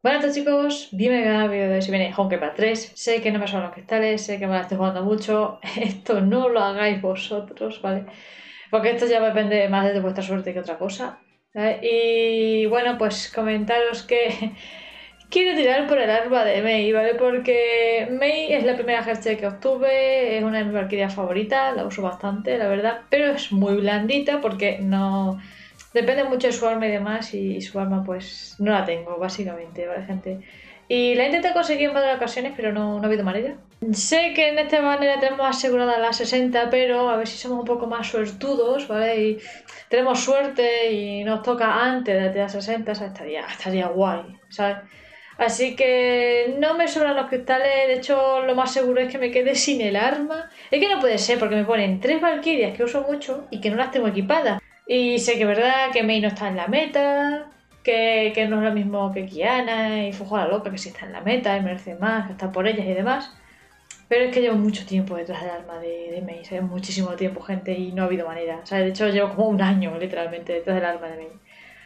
Bueno, entonces chicos, bienvenidos al vídeo de hoy. Si viene Honkai 3. Sé que no me suenan los cristales, sé que me la estoy jugando mucho. Esto no lo hagáis vosotros, ¿vale? Porque esto ya depende más de vuestra suerte que otra cosa, ¿vale? Y bueno, pues comentaros que quiero tirar por el arma de Mei, ¿vale? Porque Mei es la primera Herche que obtuve, es una de mis valquirias favoritas, la uso bastante, la verdad, pero es muy blandita porque no... Depende mucho de su arma y demás, y su arma pues no la tengo, básicamente, ¿vale, gente? Y la intenté conseguir en varias ocasiones, pero no ha habido manera. Sé que en esta manera tenemos asegurada la 60, pero a ver si somos un poco más suertudos, ¿vale? Y tenemos suerte y nos toca antes de la 60, o sea, estaría guay, ¿sabes? Así que no me sobran los cristales, de hecho lo más seguro es que me quede sin el arma. Es que no puede ser porque me ponen 3 valquirias que uso mucho y que no las tengo equipadas. Y sé que es verdad que Mei no está en la meta, que no es lo mismo que Kiana y Fujo a la Loca, que sí está en la meta y merece más, que está por ellas y demás. Pero es que llevo mucho tiempo detrás del arma de Mei, ¿sabes? Muchísimo tiempo, gente, y no ha habido manera. ¿Sabes? De hecho, llevo como un año, literalmente, detrás del arma de Mei.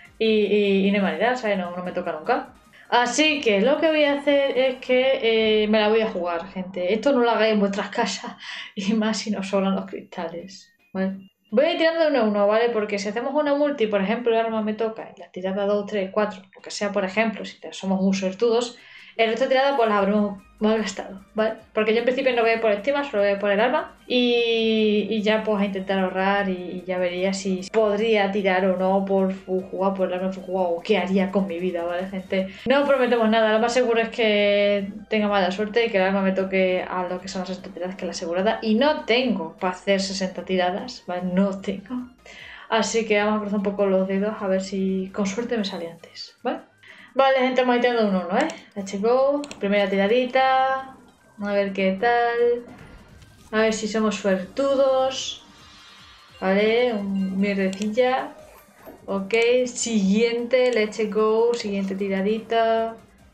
Y no hay manera, ¿sabes? No me toca nunca. Así que lo que voy a hacer es que me la voy a jugar, gente. Esto no lo hagáis en vuestras casas, y más si nos sobran los cristales, ¿vale? Voy a ir tirando de uno a uno, ¿vale? Porque si hacemos una multi, por ejemplo, el arma me toca y la tirada 2, 3, 4, lo que sea, por ejemplo, si somos muy suertudos, el resto de tiradas pues las habremos malgastado, ¿vale? Porque yo en principio no voy a ir por estima, solo voy a ir por el arma y ya pues a intentar ahorrar y ya vería si podría tirar o no por jugar por el arma Fukuwa o qué haría con mi vida, ¿vale, gente? No prometemos nada, lo más seguro es que tenga mala suerte y que el arma me toque a lo que son las 60 tiradas, que es la asegurada, y no tengo para hacer 60 tiradas, ¿vale? No tengo. Así que vamos a cruzar un poco los dedos a ver si con suerte me sale antes, ¿vale? Vale, gente, vamos tirando un 1, ¿eh? Let's go. Primera tiradita. A ver qué tal. A ver si somos suertudos. Vale, un mierdecilla. Ok, siguiente, let's go. Siguiente tiradita.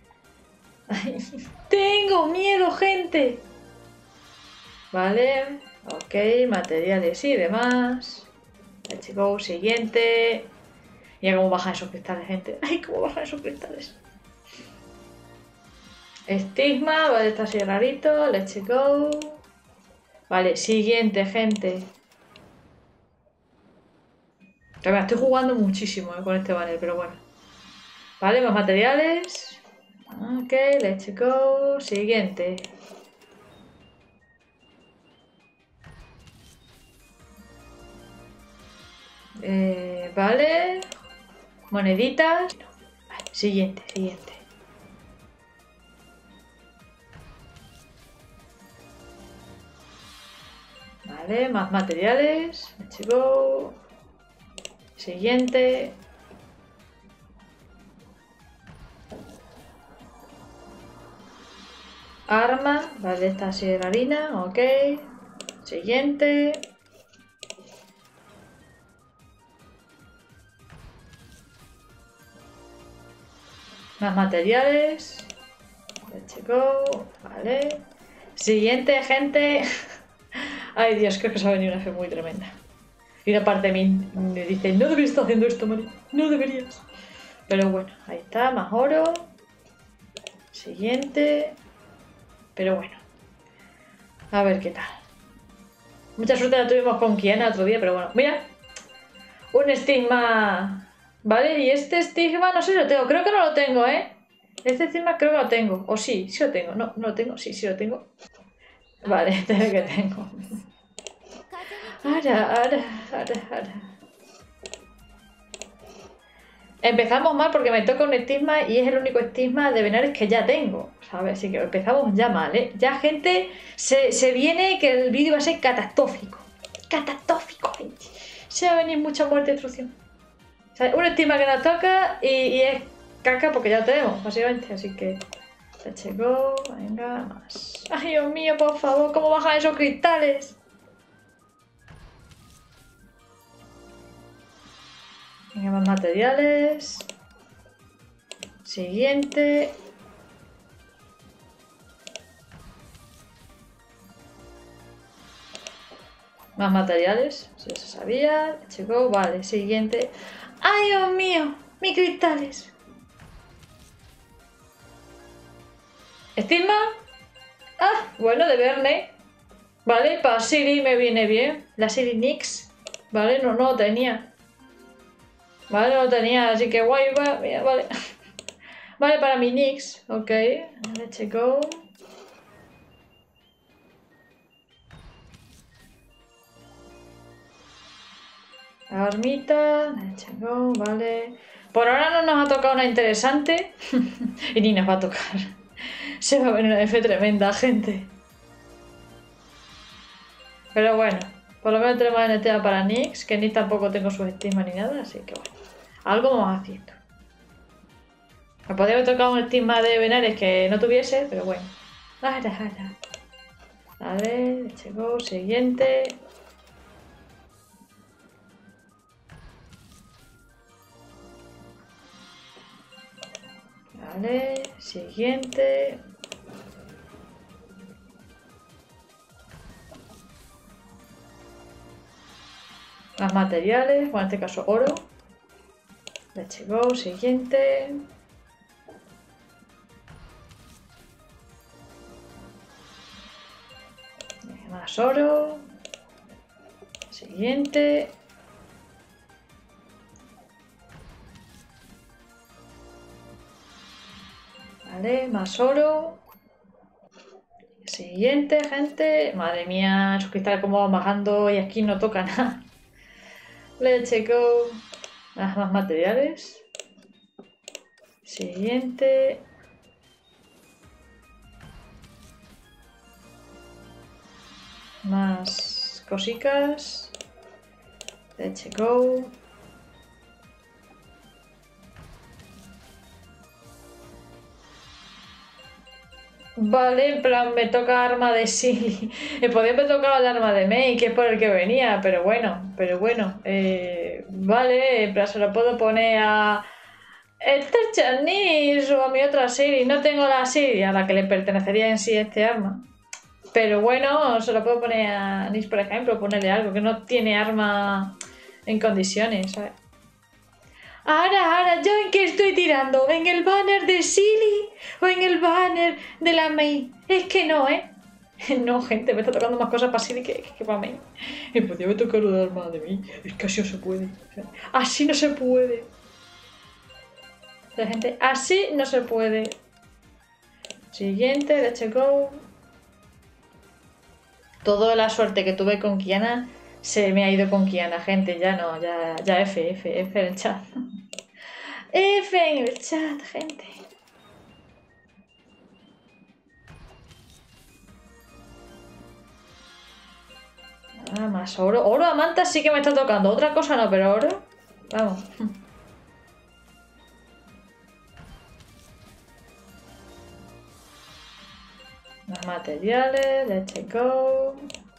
Ay, tengo miedo, gente. Vale, ok, materiales y demás. Let's go, siguiente. Mira cómo bajan esos cristales, gente. Ay, cómo bajan esos cristales. Estigma, vale, está así rarito. Let's go. Vale, siguiente, gente. Que me la estoy jugando muchísimo con este banner, pero bueno. Vale, más materiales. Ok, let's go. Siguiente. Vale. Moneditas. Vale, siguiente. Vale, más materiales. Let's go. Siguiente. Arma. Vale, esta así de harina. Ok. Siguiente. Más materiales. Let's go. Vale. Siguiente, gente. Ay, Dios, creo que se ha venido una fe muy tremenda. Y una parte de mí me dice, no deberías estar haciendo esto, Mari. No deberías. Pero bueno, ahí está, más oro. Siguiente. Pero bueno. A ver qué tal. Mucha suerte la tuvimos con Kiana otro día, pero bueno. Mira. Un estigma. Vale, y este estigma no sé si lo tengo. Creo que no lo tengo, ¿eh? Este estigma creo que lo tengo. O sí lo tengo. No lo tengo. Sí lo tengo. Vale, este es el que tengo. Ahora. Empezamos mal porque me toca un estigma y es el único estigma de Venares que ya tengo, ¿sabes? Así que empezamos ya mal, ¿eh? Ya, gente, se viene que el vídeo va a ser catastrófico. Catastrófico, gente. Se va a venir mucha muerte y destrucción. O sea, un estigma que nos toca y es caca porque ya lo tenemos, básicamente. Así que... Let's go, venga, más. Ay, Dios mío, por favor, ¿cómo bajan esos cristales? Venga, más materiales. Siguiente. Más materiales. Si eso sabía. Chico, vale. Siguiente. ¡Ay, Dios mío! ¡Mis cristales! ¿Estigma? Ah, bueno, de Verne. Vale, para Siri me viene bien. La Siri Nix. Vale, no lo tenía. Vale, no lo tenía, así que guay, vale. Vale, para mi Nix. Ok, let's go. La hormita, let's go, vale. Por ahora no nos ha tocado una interesante. Y ni nos va a tocar. Se va a venir una F tremenda, gente. Pero bueno, por lo menos tenemos el tema para Nix, que ni tampoco tengo su estigma ni nada, así que bueno. Algo vamos haciendo. Me podría haber tocado un estigma de Venares que no tuviese, pero bueno. Vale, let's go, siguiente. Vale, siguiente. Más materiales, bueno, en este caso oro. Let's go, siguiente. Más oro. Siguiente. Vale, más oro. Siguiente, gente. Madre mía, esos cristales como van bajando y aquí no toca nada. Let's go. Más materiales. Siguiente. Más cositas. Let's go. Vale, en plan, me toca arma de Silly. Me podía haber tocado el arma de Mei, que es por el que venía, pero bueno. Vale, en plan, se lo puedo poner a Esther Chanis o a mi otra Siri. No tengo la Siri a la que le pertenecería en sí este arma. Pero bueno, se lo puedo poner a Nis, por ejemplo, ponerle algo que no tiene arma en condiciones, ¿sabes? Ahora, ¿yo en qué estoy tirando? ¿En el banner de Silly o en el banner de la Mei? Es que no, ¿eh? No, gente, me está tocando más cosas para Silly que para Mei. Me podía haber tocado el arma de Mei. Es que así no se puede. Así no se puede. La gente, así no se puede. Siguiente, let's go. Toda la suerte que tuve con Kiana se me ha ido con Kiana, gente. Ya no, ya F en el chat. F en el chat, gente. Ah, más oro. Oro a manta sí que me está tocando. Otra cosa no, pero oro. Vamos. Más materiales. Let's go.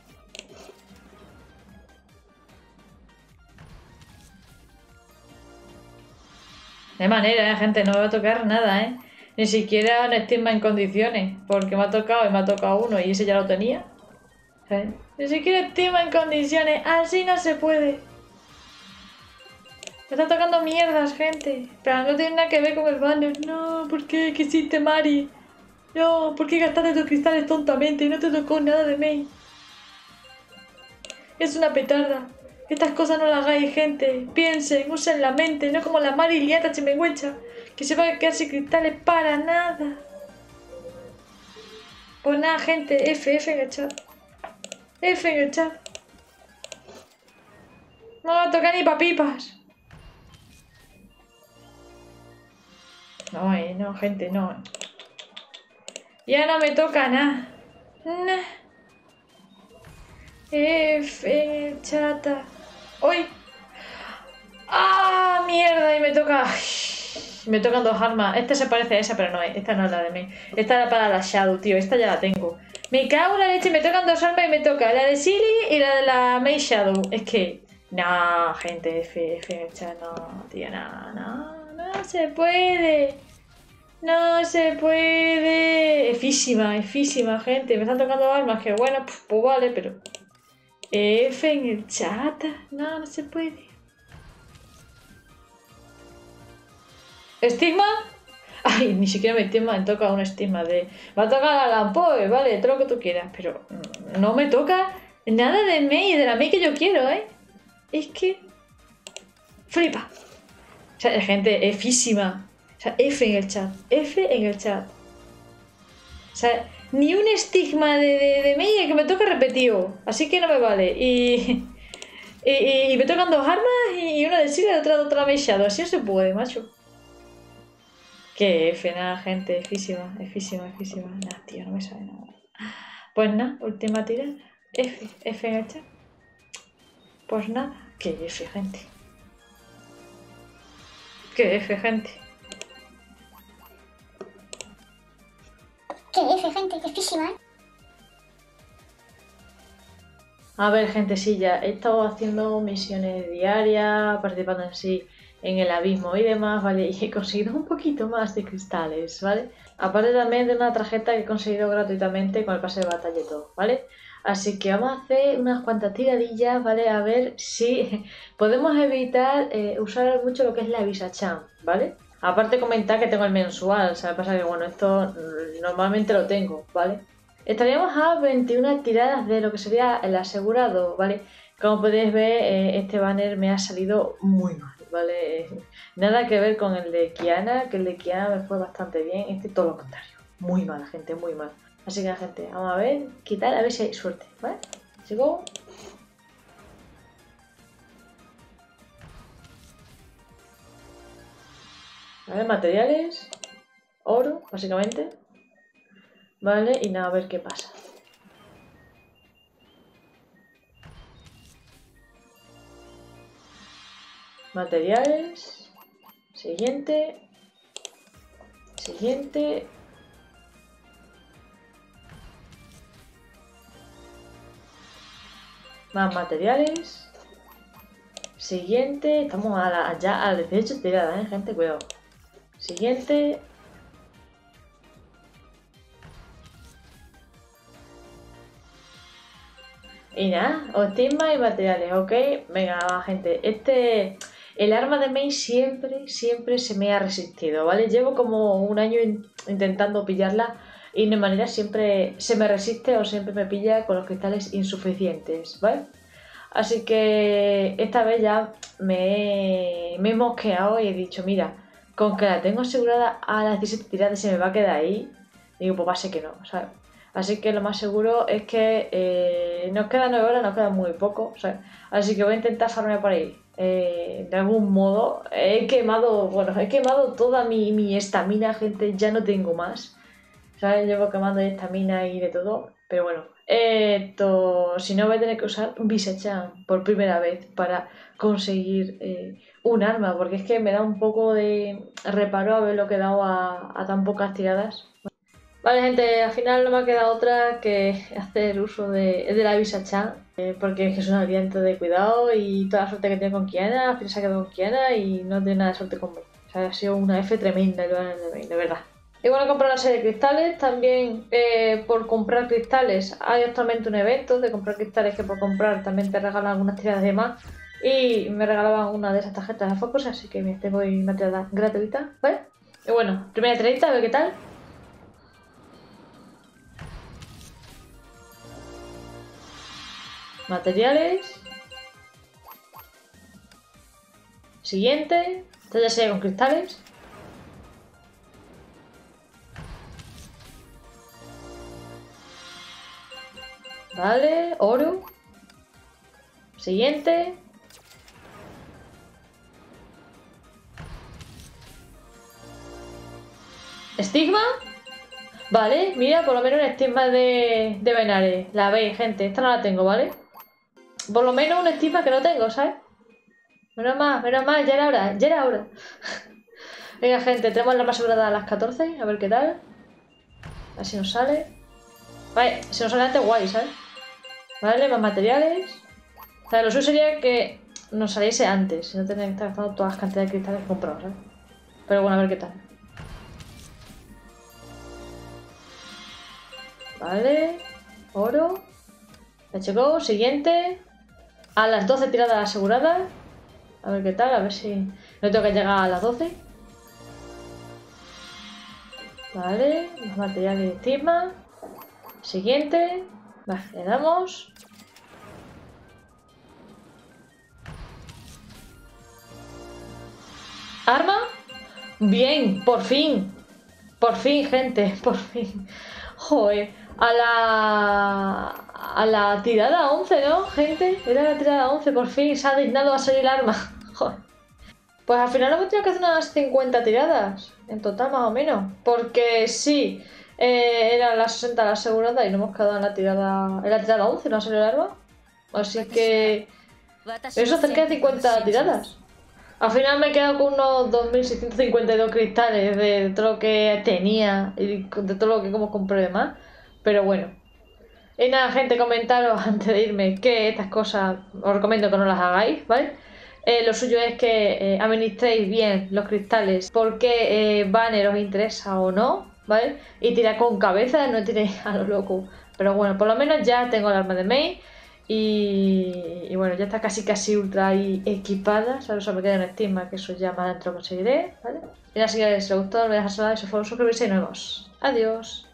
De manera, gente, no me va a tocar nada, ¿eh? Ni siquiera un estigma en condiciones. Porque me ha tocado y me ha tocado uno y ese ya lo tenía. ¿Eh? Ni siquiera estigma en condiciones. Así no se puede. Me está tocando mierdas, gente. Pero no tiene nada que ver con el banner. No, ¿por qué? ¿Qué hiciste, Mari? No, ¿por qué gastaste tus cristales tontamente? No te tocó nada de Mei. Es una petarda. Estas cosas no las hagáis, gente. Piensen, usen la mente, no como la Mari liata chimenguencha, que se va a quedar sin cristales para nada. Pues nada, gente, F en el chat. F en el chat. No va a tocar ni papipas. No, no, gente, no. Ya no me toca nada. Nah. F en el chat. ¡Uy! ¡Ah, mierda! Y me toca... Me tocan dos armas. Esta se parece a esa, pero no es. Esta no es la de mí. Esta era para la Shadow, tío. Esta ya la tengo. Me cago en la leche. Me tocan dos armas y me toca la de Silly y la de la Mei Shadow. Es que... No, gente. F, no, tío. No se puede. No se puede. Efísima, gente. Me están tocando armas que, bueno, pues vale, pero... F en el chat. No se puede. ¿Estigma? Ay, Ay, ni siquiera me toca un estigma de... Me va a tocar a la Lampoe, vale, todo lo que tú quieras. Pero no me toca nada de Mei, de la Mei que yo quiero, ¿eh? Es que... Flipa. O sea, gente, Físima. O sea, F en el chat. F en el chat. O sea, ni un estigma de Mei que me toca repetido. Así que no me vale. Y me tocan 2 armas y una de Sila y otra de Shadow. Así no se puede, macho. Que F, nada, gente. Físima. Nada, tío, no me sabe nada. Pues nada, última tirada. F en el chat. Pues nada. Que F, gente. Que F, gente. Que F, gente, que físima, ¿eh? A ver, gente, sí, ya he estado haciendo misiones diarias, participando en sí en el abismo y demás, ¿vale? Y he conseguido un poquito más de cristales, ¿vale? Aparte también de una tarjeta que he conseguido gratuitamente con el pase de batalla y todo, ¿vale? Así que vamos a hacer unas cuantas tiradillas, ¿vale? A ver si podemos evitar usar mucho lo que es la Visa-chan, ¿vale? Aparte comentar que tengo el mensual, ¿sabes? Pasa que, bueno, esto normalmente lo tengo, ¿vale? Estaríamos a 21 tiradas de lo que sería el asegurado, ¿vale? Como podéis ver, este banner me ha salido muy mal, ¿vale? Nada que ver con el de Kiana, que el de Kiana me fue bastante bien. Este todo lo contrario. Muy mal, gente, muy mal. Así que, gente, vamos a ver, quitar, a ver si hay suerte, ¿vale? Sigo. A ver, materiales. Oro, básicamente. Vale, y nada, a ver qué pasa. Materiales. Siguiente. Siguiente. Más materiales. Siguiente. Estamos ya a 18 tiradas, gente, cuidado. Siguiente. Y nada, estigma y materiales, ¿ok? Venga, va, gente. El arma de Mei siempre se me ha resistido, ¿vale? Llevo como un año intentando pillarla y de manera siempre se me resiste o siempre me pilla con los cristales insuficientes, ¿vale? Así que esta vez ya me he mosqueado y he dicho, mira, con que la tengo asegurada a las 17 tiradas se me va a quedar ahí. Digo, pues va a ser que no, ¿sabes? Así que lo más seguro es que nos quedan 9 horas, nos queda muy poco, ¿sabes? Así que voy a intentar farmear por ahí. De algún modo, he quemado toda mi estamina, gente, ya no tengo más. ¿Sabes? Llevo quemando estamina y de todo. Pero bueno, si no voy a tener que usar Visa-chan por primera vez para conseguir un arma, porque es que me da un poco de reparo haberlo quedado a tan pocas tiradas. Vale, gente, al final no me ha quedado otra que hacer uso de la Visa-chan, porque es que es un aliento de cuidado y toda la suerte que tiene con Kiana, al final se ha quedado con Kiana y no tiene nada de suerte conmigo. O sea, ha sido una F tremenda de verdad. Y bueno, comprar una serie de cristales. También por comprar cristales hay actualmente un evento de comprar cristales que por comprar también te regalan algunas tiradas de más. Y me regalaban una de esas tarjetas de Focus, así que me tengo ahí una tirada gratuita, ¿vale? Y bueno, primera tiradita, a ver qué tal. Materiales. Siguiente. Esta ya sería con cristales. Vale, oro. Siguiente. Estigma. Vale, mira, por lo menos un estigma de Benares. La veis, gente. Esta no la tengo, ¿vale? Por lo menos un estigma que no tengo, ¿sabes? Menos mal, ya era hora. Venga, gente, tenemos la más asegurada a las 14. A ver qué tal. A ver si nos sale. Vale, si nos sale antes, guay, ¿sabes? Vale, más materiales. O sea, lo suyo sería que nos saliese antes, si no tendría que estar gastando todas las cantidades de cristales que compramos, ¿sabes? Pero bueno, a ver qué tal. Vale, oro. Let's go, siguiente. A las 12 tiradas aseguradas. A ver qué tal, a ver si no tengo que llegar a las 12. Vale, más material de estigma. Siguiente. Vale, le damos. ¿Arma? Bien, por fin. Por fin, gente, por fin. Joder, a la tirada 11, ¿no, gente? Era la tirada 11, por fin se ha dignado a salir el arma. Joder. Pues al final hemos tenido que hacer unas 50 tiradas, en total más o menos. Porque sí, era la 60 la asegurada y no hemos quedado en la tirada... En la tirada 11 no ha salido el arma. Así que... Eso cerca de 50 tiradas. Al final me he quedado con unos 2652 cristales de todo lo que tenía y de todo lo que como compré de más. Pero bueno. Y nada, gente, comentaros antes de irme que estas cosas os recomiendo que no las hagáis, ¿vale? Lo suyo es que administréis bien los cristales porque Banner os interesa o no, ¿vale? Y tirad con cabeza, no tiréis a lo loco. Pero bueno, por lo menos ya tengo el arma de main. Y bueno, ya está casi ultra ahí equipada. Solo me queda en estima, que eso ya más adentro conseguiré, ¿vale? Y nada, si os gustó, no me dejáis like, si os suscribirse y nos vemos. Adiós.